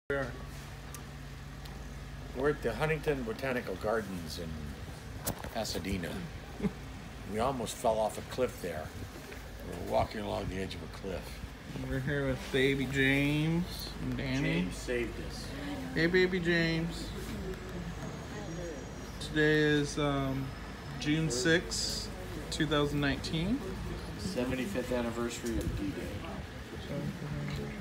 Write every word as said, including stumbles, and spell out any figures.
We're we're at the Huntington Botanical Gardens in Pasadena. We almost fell off a cliff there. We're walking along the edge of a cliff. We're here with baby James and Danny. James saved us. Hey, baby James. Today is um, June sixth, two thousand nineteen. seventy-fifth anniversary of D-Day.